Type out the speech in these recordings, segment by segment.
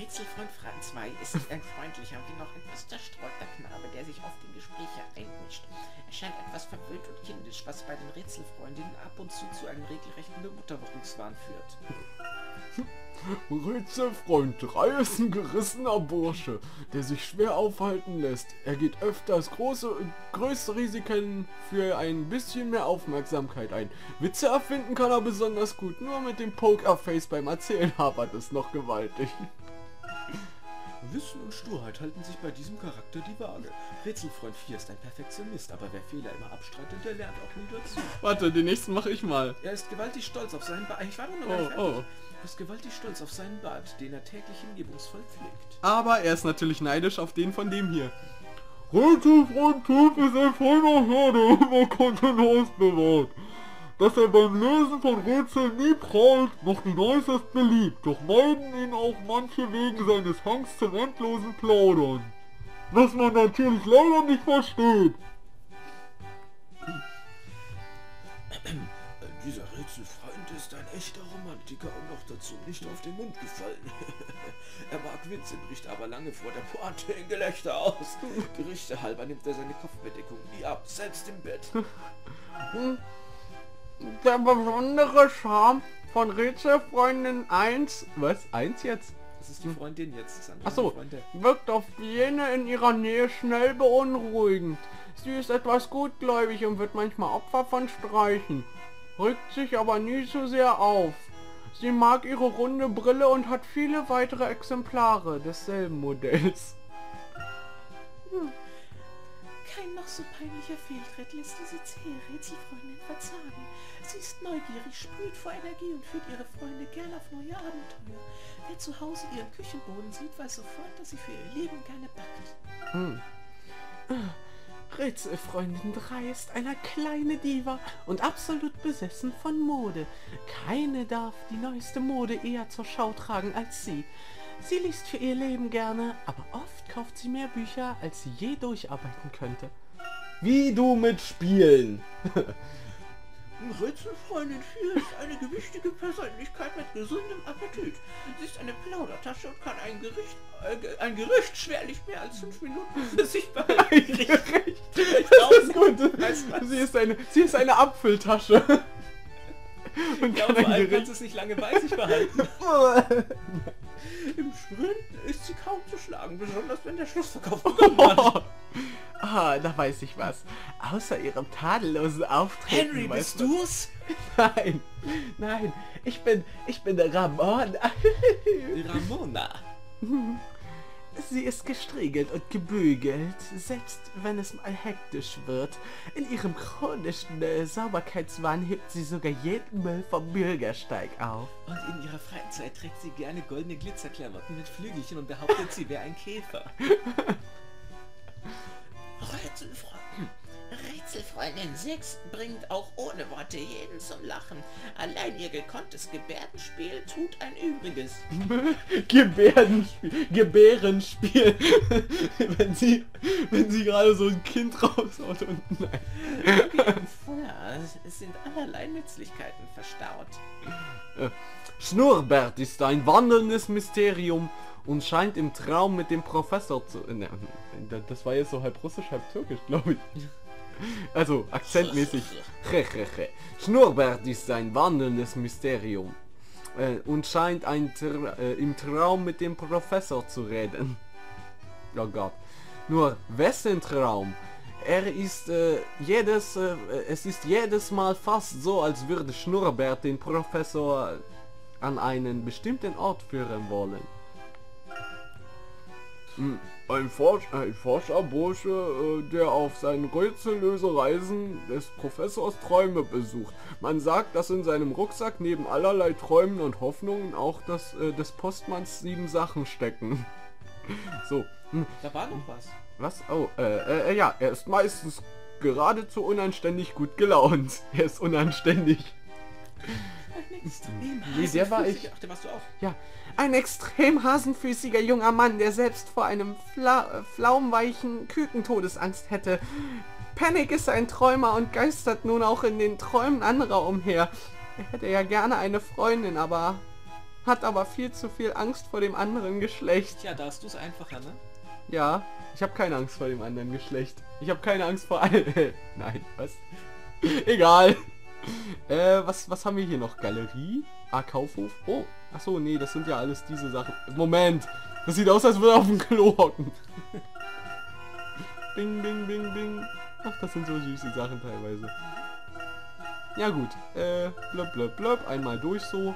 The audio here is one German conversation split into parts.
Rätselfreund Franz May ist ein freundlicher wie noch etwas zerstreuter Knabe, der sich oft in Gespräche einmischt. Er scheint etwas verwöhnt und kindisch, was bei den Rätselfreundinnen ab und zu einem regelrechten Mutterwuchswahn führt. Rätselfreund 3 ist ein gerissener Bursche, der sich schwer aufhalten lässt. Er geht öfters größte Risiken für ein bisschen mehr Aufmerksamkeit ein. Witze erfinden kann er besonders gut, nur mit dem Pokerface beim Erzählen hapert es noch gewaltig. Wissen und Sturheit halten sich bei diesem Charakter die Waage. Rätselfreund 4 ist ein Perfektionist, aber wer Fehler immer abstreitet, der lernt auch nie dazu. Warte, den nächsten mache ich mal. Er ist gewaltig stolz auf seinen Bart. Ich war noch gar nicht fertig. Er ist gewaltig stolz auf seinen Bart, den er täglich hingebungsvoll pflegt. Aber er ist natürlich neidisch auf den von dem hier. Rätselfreund 5 ist ein feiner Herr, der immer Kontenance bewahrt. Dass er beim Lösen von Rätseln nie prahlt, macht ihn äußerst beliebt, doch meiden ihn auch manche wegen seines Hangs zum endlosen Plaudern. Was man natürlich leider nicht versteht. Dieser Rätselfreund ist ein echter Romantiker und noch dazu nicht auf den Mund gefallen. Er mag Witze, bricht aber lange vor der Pointe in Gelächter aus. Gerüchte halber nimmt er seine Kopfbedeckung nie ab, selbst im Bett. Der besondere Charme von Rätselfreundin 1... Was? 1 jetzt? Das ist die Freundin jetzt. Achso, wirkt auf jene in ihrer Nähe schnell beunruhigend. Sie ist etwas gutgläubig und wird manchmal Opfer von Streichen, rückt sich aber nie so sehr auf. Sie mag ihre runde Brille und hat viele weitere Exemplare desselben Modells. Kein noch so peinlicher Fehltritt lässt diese zähe Rätselfreundin verzagen. Sie ist neugierig, sprüht vor Energie und führt ihre Freunde gern auf neue Abenteuer. Wer zu Hause ihren Küchenboden sieht, weiß sofort, dass sie für ihr Leben gerne backt. Rätselfreundin 3 ist eine kleine Diva und absolut besessen von Mode. Keine darf die neueste Mode eher zur Schau tragen als sie. Sie liest für ihr Leben gerne, aber oft kauft sie mehr Bücher, als sie je durcharbeiten könnte. Wie du mit Spielen. Rätselfreundin 4 ist eine gewichtige Persönlichkeit mit gesundem Appetit. Sie ist eine Plaudertasche und kann ein Gerücht schwerlich mehr als 5 Minuten für sich behalten. Das ist gut. Sie ist eine Apfeltasche. Und ja, vor allem kannst du es nicht lange bei sich behalten. Im Sprinten ist sie kaum zu schlagen, besonders wenn der Schlussverkauf begonnen hat. Ah, da weiß ich was. Außer ihrem tadellosen Auftreten. Henry, bist du's? Nein, ich bin der Ramon. Ramona. Sie ist gestriegelt und gebügelt, selbst wenn es mal hektisch wird. In ihrem chronischen Sauberkeitswahn hebt sie sogar jeden Müll vom Bürgersteig auf. Und in ihrer Freizeit trägt sie gerne goldene Glitzerklamotten mit Flügelchen und behauptet, sie wäre ein Käfer. Rätselfreundin 6 bringt auch ohne Worte jeden zum Lachen. Allein ihr gekonntes Gebärdenspiel tut ein Übriges. Gebärenspiel. wenn sie gerade so ein Kind raushaut und nein. Ja, es sind allerlei Nützlichkeiten verstaut. Schnurrbart ist ein wandelndes Mysterium und scheint im Traum mit dem Professor zu... Das war jetzt so halb russisch, halb türkisch, glaube ich. Also, akzentmäßig. Schnurrbart ist ein wandelndes Mysterium und scheint im Traum mit dem Professor zu reden. Oh Gott. Nur, wessen Traum? Es ist jedes Mal fast so, als würde Schnurrbart den Professor an einen bestimmten Ort führen wollen. Ein Forscherbursche, der auf seinen Rätsellösereisen des Professors Träume besucht. Man sagt, dass in seinem Rucksack neben allerlei Träumen und Hoffnungen auch des Postmanns 7 Sachen stecken. So. Da war noch was. Was? Oh, ja, er ist meistens geradezu unanständig gut gelaunt. Er ist unanständig. Nee, der war ich. Ach, der warst du auch. Ja, ein extrem hasenfüßiger junger Mann, der selbst vor einem flaumweichen Küken Todesangst hätte. Panic ist ein Träumer und geistert nun auch in den Träumen anderer umher. Er hätte ja gerne eine Freundin, aber hat aber viel zu viel Angst vor dem anderen Geschlecht. Tja, da hast du es einfacher, ne? Ja, ich habe keine Angst vor dem anderen Geschlecht. Ich habe keine Angst vor all... Nein, was? Egal. Was haben wir hier noch? Galerie? Ah, Kaufhof? Oh, ach so, nee, das sind ja alles diese Sachen. Moment, das sieht aus, als würde er auf dem Klo hocken. Bing, bing, bing, bing. Ach, das sind so süße Sachen teilweise. Ja gut, blöp, blöp, blöp. Einmal durch so.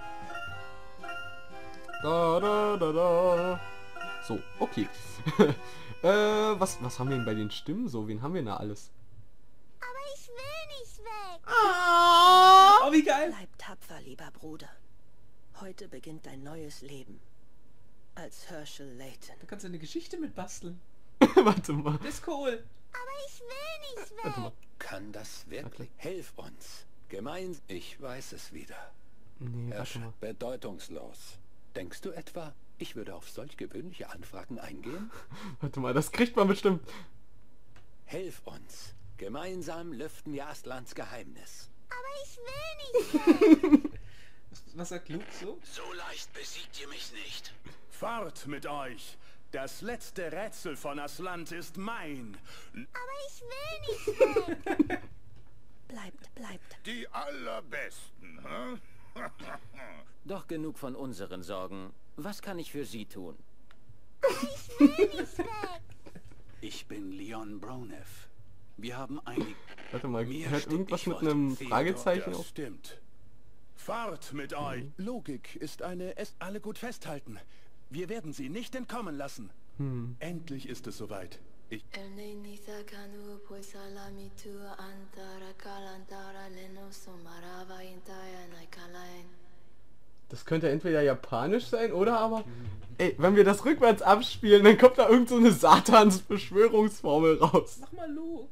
Da, da, da, da. So, okay. Was haben wir denn bei den Stimmen so? Wen haben wir denn da alles? Aber ich will nicht weg. Oh, wie geil. Bleib tapfer, lieber Bruder. Heute beginnt dein neues Leben. Als Herschel Layton. Da kannst du eine Geschichte mit basteln. Warte mal. Das ist cool. Aber ich will nicht Warte mal. weg. Kann das wirklich? Hilf uns. Gemeinsam. Ich weiß es wieder. Nee, warte mal. Bedeutungslos. Denkst du etwa, ich würde auf solch gewöhnliche Anfragen eingehen? Warte mal, das kriegt man bestimmt. Hilf uns. Gemeinsam lüften wir Aslans Geheimnis. Aber ich will nicht weg. Was sagt Luke so? So leicht besiegt ihr mich nicht. Fort mit euch! Das letzte Rätsel von Aslant ist mein. Aber ich will nicht weg. Bleibt. Die allerbesten, hä? Doch genug von unseren Sorgen. Was kann ich für Sie tun? Ich will nicht weg. Ich bin Leon Bronev. Wir haben einig... Warte mal, Mir hört steht- irgendwas ich mit wollte einem Theodor, Fragezeichen Das auf? stimmt. Fort mit euch! Logik ist eine... Alle gut festhalten. Wir werden sie nicht entkommen lassen. Endlich ist es soweit. Ich... Das könnte entweder japanisch sein oder aber... Ey, wenn wir das rückwärts abspielen, dann kommt da irgend so eine Satans-Beschwörungsformel raus. Mach mal Luke.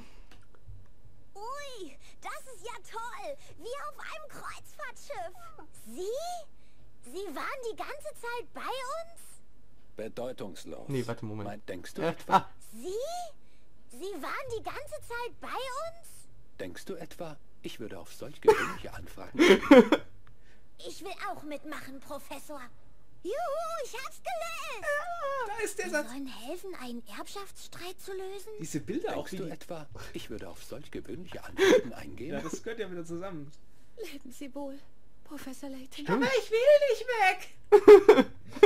Ui, das ist ja toll. Wie auf einem Kreuzfahrtschiff. Sie waren die ganze Zeit bei uns? Bedeutungslos. Nee, warte, Moment. Denkst du etwa? Ah, Sie waren die ganze Zeit bei uns? Denkst du etwa, ich würde auf solch gewöhnliche Anfragen Ich will auch mitmachen, Professor. Juhu, ich hab's gelöst. Da ist der Wir Satz. sollen helfen, einen Erbschaftsstreit zu lösen? Diese Bilder auch Denkst wie du die... etwa, ich würde auf solch gewöhnliche Anfragen eingehen? Ja, das gehört ja wieder zusammen. Leben Sie wohl, Professor Layton. Aber ich will nicht weg.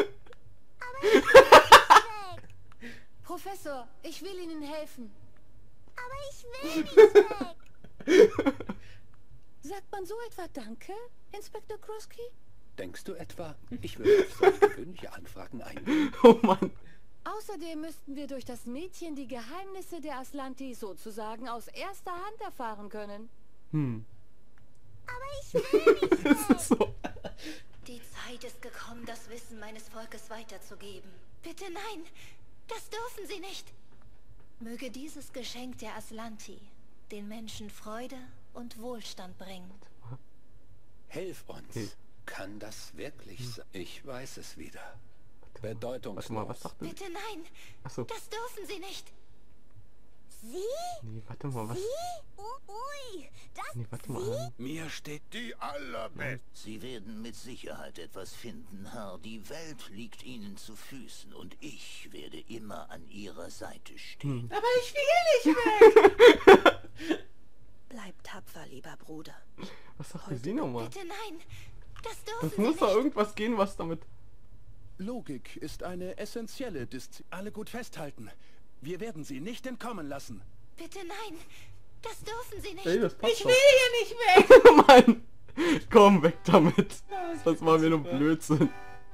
Weg. Professor, ich will Ihnen helfen. Aber ich will nicht weg. Sagt man so etwa Danke, Inspektor Krusky? Denkst du etwa, ich würde auf solch gewöhnliche Anfragen eingehen? oh Mann. Außerdem müssten wir durch das Mädchen die Geheimnisse der Aslanti sozusagen aus erster Hand erfahren können. Aber ich will nicht Das ist weg. so... Die Zeit ist gekommen, das Wissen meines Volkes weiterzugeben. Bitte nein, das dürfen Sie nicht. Möge dieses Geschenk der Aslanti den Menschen Freude und Wohlstand bringen. Hilf uns. Okay. Kann das wirklich sein? Ich weiß es wieder. Warte Bedeutungslos. mal, was sagt er? Bitte nein, Achso. das dürfen Sie nicht. Sie? Nee, warte mal, was? Ui, das Nee, warte mal. Mir steht... Die allerbesten. Sie werden mit Sicherheit etwas finden, Herr. Die Welt liegt Ihnen zu Füßen und ich werde immer an Ihrer Seite stehen. Aber ich will nicht weg. Bleib tapfer, lieber Bruder. Was sagt sie nochmal? bitte nein, das dürfen Das Sie muss nicht. doch irgendwas gehen, was damit... Logik ist eine essentielle Disziplin. Alle gut festhalten. Wir werden sie nicht entkommen lassen. Bitte nein, das dürfen Sie nicht. Ey, das passt Ich will hier nicht weg. doch. Mann! Komm, weg damit. Das war mir nur Blödsinn.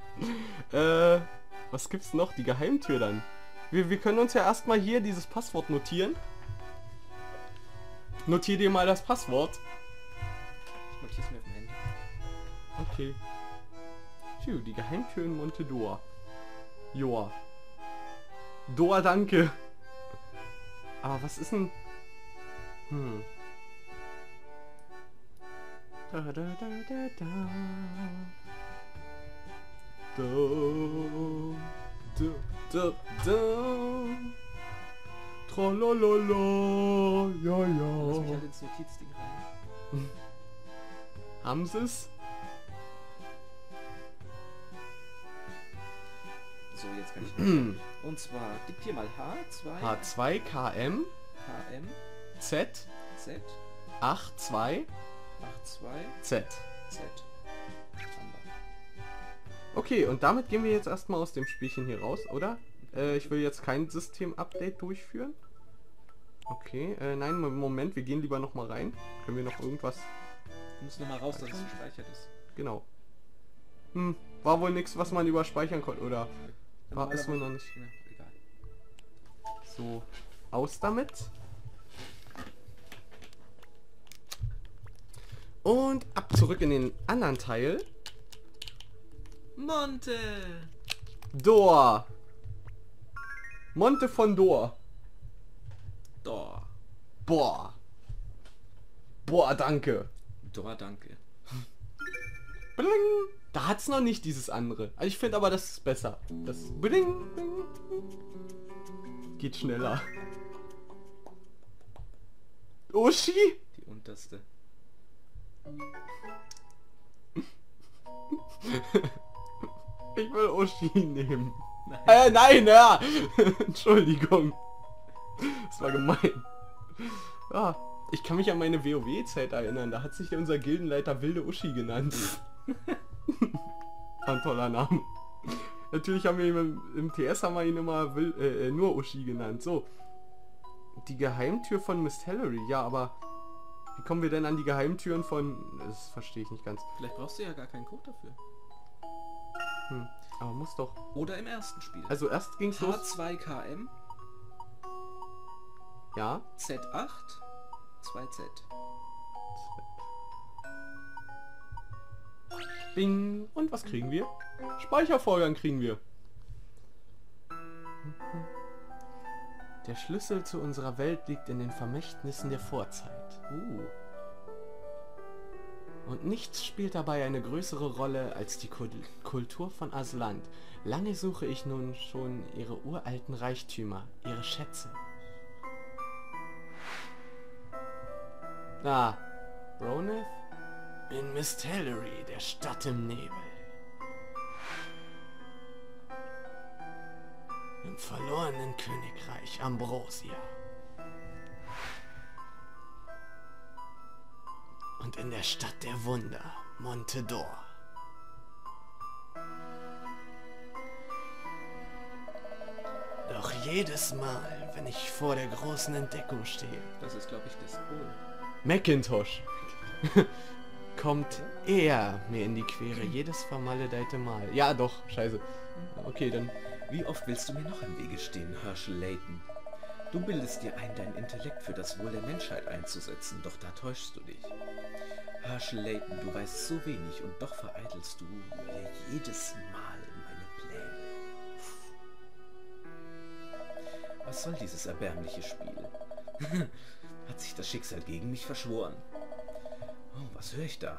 Was gibt's noch? Die Geheimtür dann. Wir können uns ja erstmal hier dieses Passwort notieren. Notier dir mal das Passwort. Ich notier's mir auf dem Handy. Okay. Phew, die Geheimtür in Montedor. Joa. Doa, danke. Aber was ist denn... Da, da, da, da, da. Da, da, da, da. Tralala, ja, Lass mich ja. halt ins Notizding rein. Haben sie's? So, jetzt kann ich und zwar, diktier mal H2 KM KM Z Z 82 Z. Z. Okay, und damit gehen wir jetzt erstmal aus dem Spielchen hier raus, oder? Ich will jetzt kein System-Update durchführen. Okay, nein, Moment, wir gehen lieber noch mal rein. Können wir noch irgendwas... Du musst noch mal raus, dass es gespeichert ist. Genau. War wohl nichts, was man überspeichern konnte, oder? War es wohl noch nicht. Ja, egal. So, aus damit. Und ab zurück in den anderen Teil. Monte! Dor! Monte von Dor. Dor. Boah. Boah, danke. Dor, danke. Bling. Da hat's noch nicht dieses andere. Also ich finde aber, das ist besser. Das Bling. Geht schneller. Uschi? Die unterste. Ich will Uschi nehmen. Nein, ja. Entschuldigung. Das war gemein. Ah, ich kann mich an meine WoW-Zeit erinnern. Da hat sich unser Gildenleiter Wilde Uschi genannt. Ein toller Name. Natürlich haben wir ihn im TS haben wir ihn immer nur Uschi genannt. So. Die Geheimtür von Miss Hillary. Ja, aber wie kommen wir denn an die Geheimtüren von... Das verstehe ich nicht ganz. Vielleicht brauchst du ja gar keinen Code dafür. Aber muss doch... Oder im ersten Spiel. Also erst ging's los... H2KM. Ja. Z8. 2Z. Bing. Und was kriegen wir? Speichervorgang kriegen wir. Der Schlüssel zu unserer Welt liegt in den Vermächtnissen der Vorzeit. Und nichts spielt dabei eine größere Rolle als die Kultur von Aslant. Lange suche ich nun schon ihre uralten Reichtümer, ihre Schätze. Ah, Broneth? In Miss Hillary, der Stadt im Nebel. Im verlorenen Königreich Ambrosia. Und in der Stadt der Wunder, Monte Dor. Doch jedes Mal, wenn ich vor der großen Entdeckung stehe... Das ist, glaube ich, das Symbol. Macintosh. Kommt er mir in die Quere, jedes vermaledeite Mal. Ja, doch, scheiße. Okay, dann... Wie oft willst du mir noch im Wege stehen, Herschel Layton? Du bildest dir ein, dein Intellekt für das Wohl der Menschheit einzusetzen, doch da täuschst du dich. Herschel Layton, du weißt so wenig und doch vereitelst du mir jedes Mal meine Pläne. Was soll dieses erbärmliche Spiel? Hat sich das Schicksal gegen mich verschworen? Oh, was höre ich da?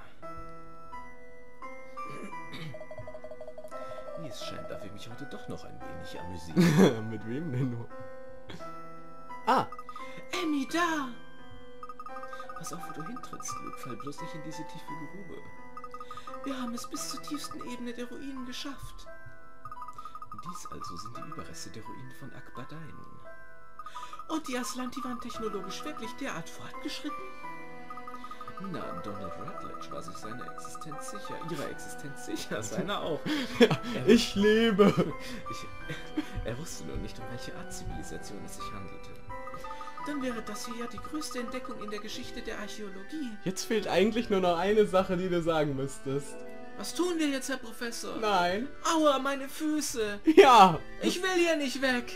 Wie es scheint, darf ich mich heute doch noch ein wenig amüsieren. Mit wem denn nur? Ah! Emmy, da! Pass auf, wo du hintrittst, Luke. Fall bloß nicht in diese tiefe Grube. Wir haben es bis zur tiefsten Ebene der Ruinen geschafft. Dies also sind die Überreste der Ruinen von Akbadain. Und die Aslanti waren technologisch wirklich derart fortgeschritten? Na, Donald Rutledge war sich seiner Existenz sicher. Ihrer Existenz sicher, seiner auch. Ja, ich lebe! Er wusste nur nicht, um welche Art Zivilisation es sich handelte. Dann wäre das hier ja die größte Entdeckung in der Geschichte der Archäologie. Jetzt fehlt eigentlich nur noch eine Sache, die du sagen müsstest. Was tun wir jetzt, Herr Professor? Nein. Aua, meine Füße! Ja! Ich will hier nicht weg!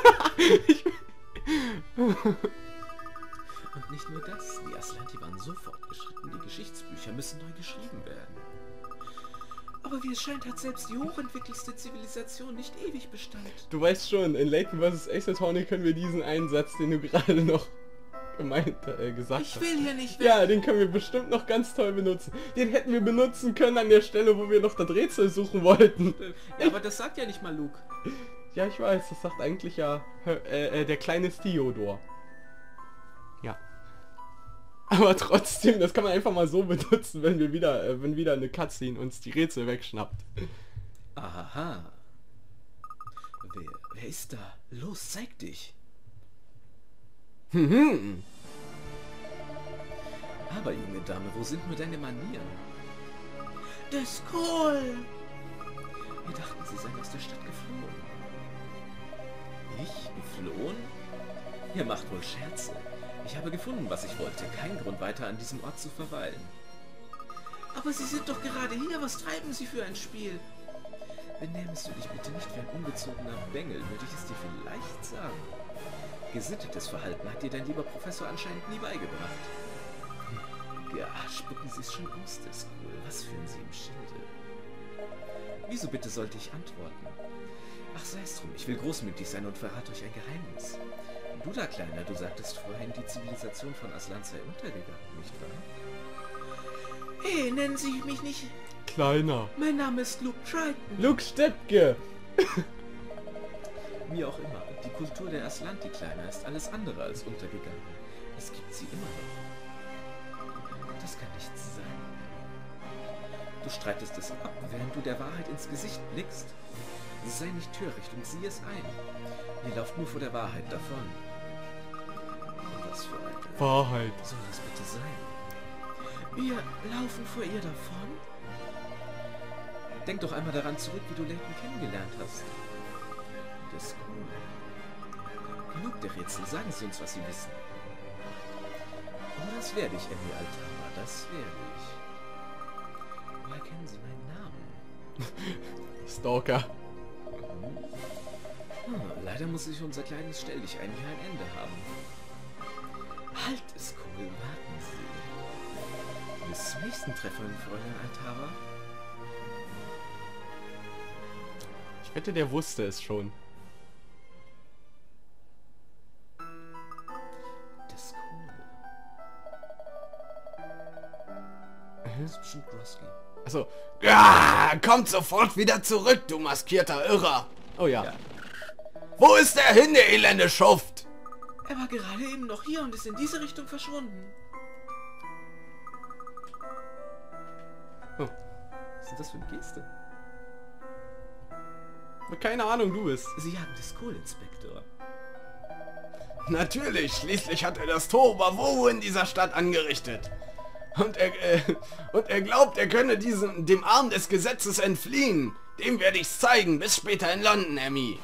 Und nicht nur das, die Aslanti waren so fortgeschritten, die Geschichtsbücher müssen neu geschrieben werden. Aber wie es scheint, hat selbst die hochentwickelste Zivilisation nicht ewig Bestand. Du weißt schon, in Layton vs. Ace Attorney können wir diesen einen Satz, den du gerade noch gesagt hast. Ich will hier nicht weg. Ja, den können wir bestimmt noch ganz toll benutzen. Den hätten wir benutzen können an der Stelle, wo wir noch das Rätsel suchen wollten. Ja, aber das sagt ja nicht mal Luke. Ja, ich weiß, das sagt eigentlich ja der kleine Theodor. Ja. Aber trotzdem, das kann man einfach mal so benutzen, wenn wir wenn wieder eine Cutscene uns die Rätsel wegschnappt. Aha. Wer ist da? Los, zeig dich. Aber, junge Dame, wo sind nur deine Manieren? Der Skoll! Wir dachten, Sie seien aus der Stadt geflohen. Ich? Geflohen? Ihr macht wohl Scherze. Ich habe gefunden, was ich wollte. Kein Grund, weiter an diesem Ort zu verweilen. Aber Sie sind doch gerade hier. Was treiben Sie für ein Spiel? Benähmst du dich bitte nicht wie ein ungezogener Bengel, würde ich es dir vielleicht sagen. Gesittetes Verhalten hat dir dein lieber Professor anscheinend nie beigebracht. Ja, spucken Sie es schon aus, der Skoll. Was führen Sie im Schilde? Wieso bitte sollte ich antworten? Ach, sei es drum, ich will großmütig sein und verrate euch ein Geheimnis. Du da, Kleiner, du sagtest vorhin, die Zivilisation von Aslan sei untergegangen, nicht wahr? Hey, nennen Sie mich nicht... Kleiner. Mein Name ist Luke Triton. Luke Steppke. Wie auch immer, die Kultur der Aslanti, Kleiner, ist alles andere als untergegangen. Es gibt sie immer noch. Das kann nicht sein. Du streitest es ab, während du der Wahrheit ins Gesicht blickst. Sei nicht töricht und sieh es ein. Ihr lauft nur vor der Wahrheit davon. Und was für eine Wahrheit soll das bitte sein? Wir laufen vor ihr davon? Denk doch einmal daran zurück, wie du Layton kennengelernt hast. Das ist cool. Genug der Rätsel, sagen Sie uns, was Sie wissen. Oh, das werde ich, Emmy Altama, das werde ich. Woher kennen Sie meinen Namen? Stalker. Leider muss sich unser kleines Stelldichein hier ein Ende haben. Halt es, cool, warten Sie. Bis zum nächsten Treffer, Fräulein Altara. Ich wette, der wusste es schon. Das ist cool. Das ist bestimmt Grosky. Also, ja, kommt sofort wieder zurück, du maskierter Irrer. Oh ja. Wo ist der hin, der elende Schuft? Er war gerade eben noch hier und ist in diese Richtung verschwunden. Oh. Was ist das für eine Geste? Keine Ahnung, du bist. Sie haben das Kohl-Inspektor. Natürlich, schließlich hat er das Tohuwabohu in dieser Stadt angerichtet. Und er glaubt, er könne dem Arm des Gesetzes entfliehen. Dem werde ich's zeigen. Bis später in London, Emmy.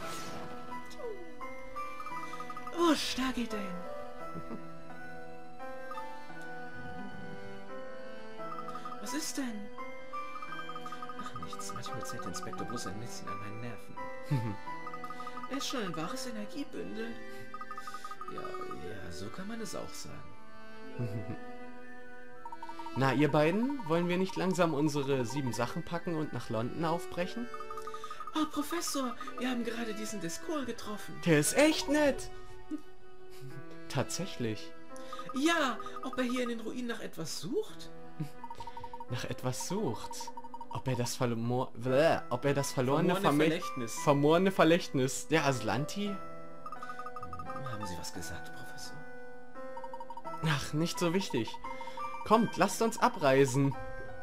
Wusch, da geht er hin. Was ist denn? Ach, nichts. Manchmal zählt der Inspektor bloß ein bisschen an meinen Nerven. Er ist schon ein wahres Energiebündel. Ja, so kann man es auch sagen. Na, ihr beiden, wollen wir nicht langsam unsere 7 Sachen packen und nach London aufbrechen? Oh, Professor, wir haben gerade diesen Descol getroffen. Der ist echt nett. Tatsächlich. Ja, ob er hier in den Ruinen nach etwas sucht? Nach etwas sucht. Ob er das verlorene Vermächtnis der Aslanti? Haben Sie was gesagt, Professor? Ach, nicht so wichtig. Kommt, lasst uns abreisen.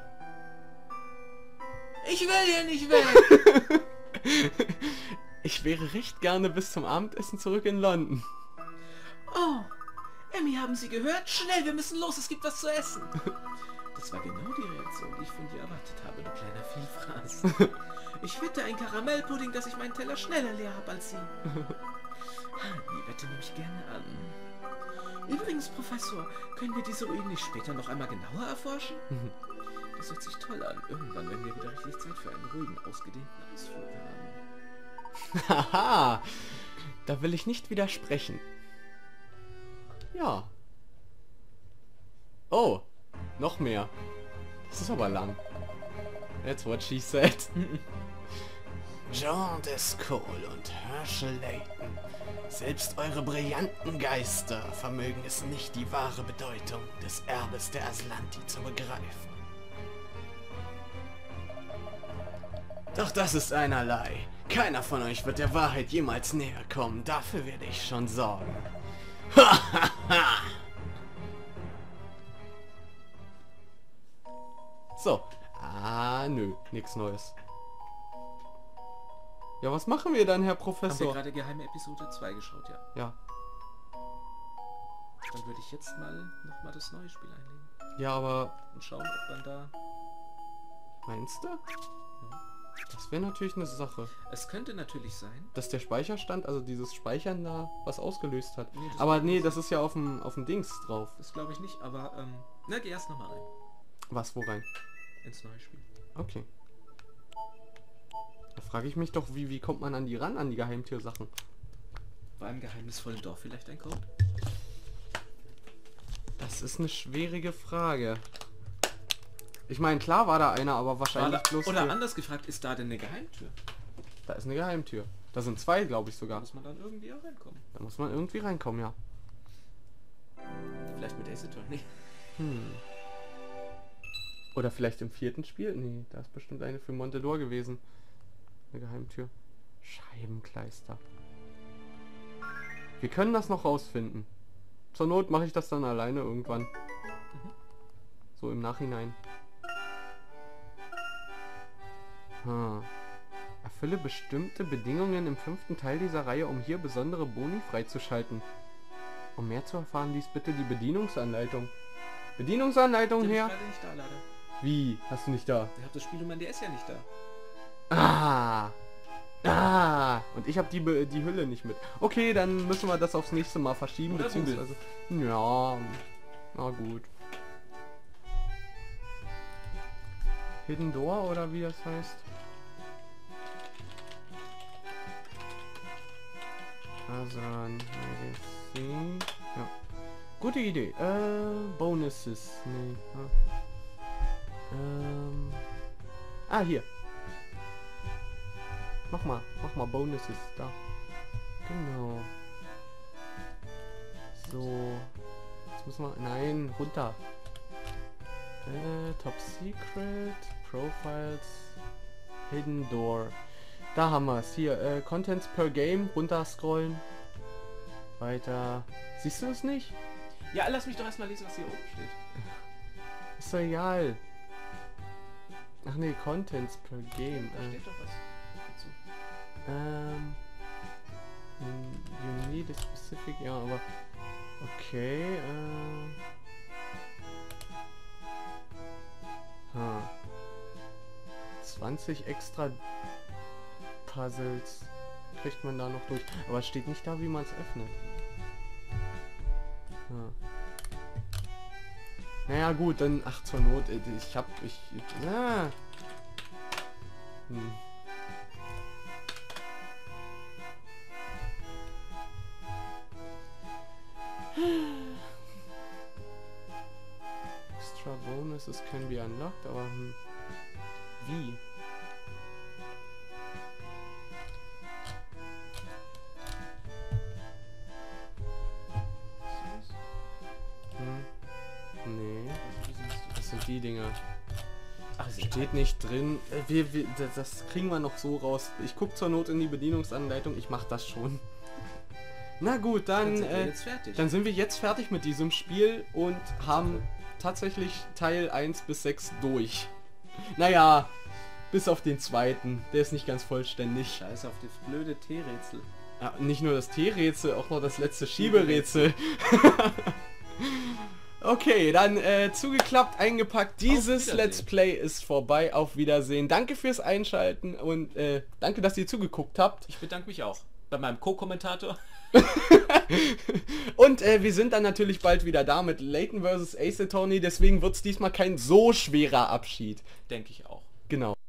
Ich will hier nicht weg. Ich wäre recht gerne bis zum Abendessen zurück in London. Oh, Emmy, haben Sie gehört? Schnell, wir müssen los, es gibt was zu essen. Das war genau die Reaktion, die ich von dir erwartet habe, du kleiner Vielfraß. Ich wette, ein Karamellpudding, dass ich meinen Teller schneller leer habe als Sie. Die Wette nehme ich gerne an. Übrigens, Professor, können wir diese Ruinen nicht Später noch einmal genauer erforschen? Das hört sich toll an. Irgendwann, wenn wir wieder richtig Zeit für einen ruhigen, ausgedehnten Ausflug haben. Haha, da will ich nicht widersprechen. Ja. Oh, noch mehr. Das ist aber lang. That's what she said. Jean Descol und Herschel Layton. Selbst eure brillanten Geister vermögen es nicht, die wahre Bedeutung des Erbes der Aslanti zu begreifen. Doch das ist einerlei. Keiner von euch wird der Wahrheit jemals näher kommen. Dafür werde ich schon sorgen. So. Ah, nö. Nichts Neues. Ja, was machen wir dann, Herr Haben wir Professor? gerade geheime Episode 2 geschaut, ja. Ja. Dann würde ich jetzt nochmal das neue Spiel einlegen. Ja, aber... Und schauen, ob man da... Meinst du? Das wäre natürlich eine Sache. Es könnte natürlich sein, Dass der Speicherstand, also dieses Speichern da, was ausgelöst hat. Nee, das Aber glaube nee, ich das ist ja auf dem Dings drauf. das glaube ich nicht, aber na, geh erst nochmal rein. Was, wo rein? Ins neue Spiel. Okay. Da frage ich mich doch, wie kommt man an die ran, an die Geheimtiersachen? War im geheimnisvollen Dorf vielleicht ein Code? Das ist eine schwierige Frage. Ich meine, klar war da einer, aber wahrscheinlich bloß... Oder für- anders gefragt, ist da denn eine Geheimtür? Da ist eine Geheimtür. Da sind zwei, glaube ich Da sogar. muss man dann irgendwie auch reinkommen. Da muss man irgendwie reinkommen, ja. Vielleicht mit Ace Attorney. Oder vielleicht im 4. Spiel? Nee, da ist bestimmt eine für Montedor gewesen. Eine Geheimtür. Scheibenkleister. Wir können das noch rausfinden. Zur Not mache ich das dann alleine irgendwann. So im Nachhinein. Erfülle bestimmte Bedingungen im 5. Teil dieser Reihe, um hier besondere Boni freizuschalten. Um mehr zu erfahren, lies bitte die Bedienungsanleitung. Bedienungsanleitung Der her? ist leider nicht da, leider. Wie? Hast du nicht da? Der hat das Spiel um DS ja nicht da. Und ich habe die Hülle nicht mit. Okay, dann müssen wir das aufs nächste Mal verschieben, Oder beziehungsweise... Ja, na gut. Hidden Door oder wie das heißt? Azran Legacy. Ja. Gute Idee. Bonuses. Nee. Hier. Mach mal Bonuses da. Genau. So. Jetzt müssen wir... Nein, runter. Top Secret, Profiles, Hidden Door. Da haben wir es. Hier, Contents per Game, runter scrollen. Weiter. Siehst du es nicht? Ja, lass mich doch erstmal lesen, was hier oben steht. Ist doch egal. Ach nee, Contents per Game. Da steht doch was dazu. You need a specific... Ja, aber... Okay, 20 extra Puzzles kriegt man da noch durch. Aber es steht nicht da, wie man es öffnet. Naja gut, dann... Ach, zur Not, Extra bonuses can be unlocked, aber wie? Nee, das sind die Dinger. Ach, Steht nicht drin. Das kriegen wir noch so raus. Ich guck zur Not in die Bedienungsanleitung. Ich mach das schon. Na gut, dann sind wir jetzt fertig. Dann sind wir jetzt fertig mit diesem Spiel und haben tatsächlich Teil 1 bis 6 durch. Naja, bis auf den zweiten. Der ist nicht ganz vollständig. Scheiß auf das blöde T-Rätsel. Ja, nicht nur das T-Rätsel, auch noch das letzte Schieberätsel. Okay, dann zugeklappt, eingepackt. Dieses Let's Play ist vorbei. Auf Wiedersehen. Danke fürs Einschalten und danke, dass ihr zugeguckt habt. Ich bedanke mich auch. Bei meinem Co-Kommentator. Und wir sind dann natürlich bald wieder da mit Layton vs. Ace Attorney. Deswegen wird es diesmal kein so schwerer Abschied. Denke ich auch. Genau.